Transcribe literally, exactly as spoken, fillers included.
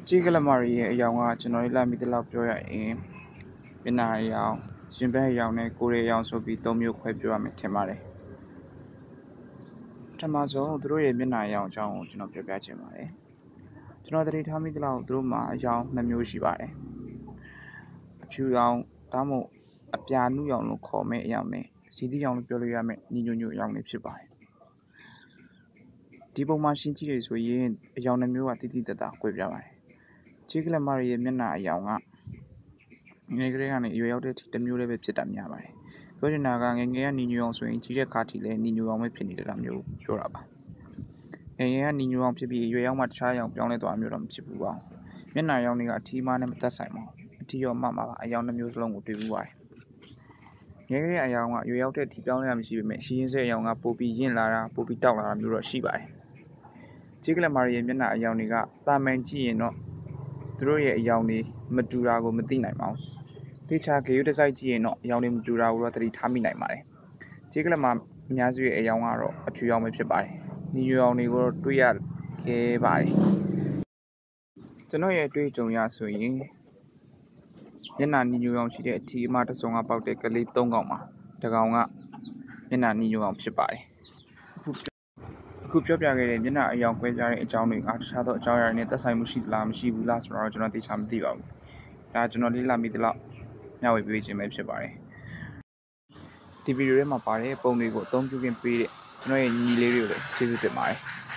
Chi calamari ရဲ့အယောင်ကကျွန်တော်တို့လာမိသလောက်ပြောရရင်မျက်နှာအယောင်ရှင်ဘက်အယောင်နဲ့ကိုယ်ရဲ့အယောင်ဆိုပြီးသုံးမျိုးခွဲပြောရမယ်ထင်ပါတယ်ပထမဆုံးသူတို့ရဲ့မျက်နှာအယောင်အကြောင်းကိုကျွန်တော်ပြောပြချင်ပါတယ်ကျွန်တော်သတိထားမိသလောက်သူတို့မှာအယောင်နှစ်မျိုးရှိပါတယ်အဖြူရောင်ဒါမှမဟုတ်အပြာနုရောင်လို့ခေါ်မဲ့အယောင်နဲ့စီသီးရောင်လို့ပြောလို့ရမယ်ညီညွတ်ညွတ်အယောင်တွေဖြစ်ပါတယ်ဒီပုံမှာရှင်းကြည့်ရဆိုရင်အယောင်နှစ်မျိုးကတိတိတတ်တာကွဲပြားပါတယ်ချီကလမာရီရဲ့မျက်နှာအယောင်ကငယ်ကလေးကနေရွယ်ရောက်တဲ့အထိတစ်မျိုးလေးပဲဖြစ်တာများပါတယ်ပြောချင်တာကငယ်ငယ်ကနီညူအောင်ဆိုရင်ကြီးတဲ့ခါထိလည်းနီညူအောင်ပဲဖြစ်နေတာမျိုးပြောတာပါငယ်ငယ်ကနီညူအောင်ဖြစ်ပြီးရွယ်ရောက်မှတခြားအယောင်ပြောင်းလဲသွားမျိုးတော့မဖြစ်ဘူးပါမျက်နှာအယောင်တွေကအထီးမားနဲ့မသက်ဆိုင်ပါဘူးအထီးရောမှမှာပါအယောင်တစ်မျိုးစလုံးကိုတွေ့ဘူးပါတယ်ငယ်ကလေးအယောင်ကရွယ်ရောက်တဲ့အထိပြောင်းလဲရမရှိပေမဲ့ရှင်းရင်းစဲအယောင်ကပိုပြီးရင့်လာတာပိုပြီးတောက်လာတာမျိုးတော့ရှိပါတယ်ချီကလမာရီရဲ့မျက်နှာအယောင်တွေကတာမန်ကြည့်ရင်တော့သူတို့ရဲ့အယောင်တွေမတူတာကိုမသိနိုင်ပါဘူးတေချာဂေယုတစိုက်ကြည့်ရင်တော့အယောင်တွေမတူတာကိုတော့သတိထားမိနိုင်ပါတယ်ချီကလမာအများစုရဲ့အယောင်ကတော့အဖြူရောင်ပဲဖြစ်ပါတယ်နီညူရောင်တွေကိုတော့တွေ့ရခဲ့ပါတယ်ကျွန်တော်ရဲ့အတွေ့အကြုံရဆိုရင်မျက်နှာနီညူရောင်ရှိတဲ့အထီးအမတစ်စုံကပေါက်တဲ့ကလေးသုံးကောင်မှာတစ်ကောင်ကမျက်နှာနီညူရောင်ဖြစ်ပါတယ်အခုပြောပြခဲ့တဲ့မျက်နှာအယောင်ကွဲပြားတဲ့အကြောင်းတွေကတခြားသောအကြောင်းအရာတွေနဲ့သက်ဆိုင်မှုရှိသလားမရှိဘူးလားဆိုတော့ကျွန်တော်သိချာမသိပါဘူးဒါကျွန်တော်လေ့လာမိသလောက်မျှဝေပေးခြင်းပဲဖြစ်ပါတယ်ဒီဗီဒီယိုထဲမှာပါတဲ့ပုံတွေကိုအသုံးပြုခွင့်ပေးတဲ့ကျွန်တော်ရဲ့ညီလေးတွေကိုလည်းကျေးဇူးတင်ပါတယ်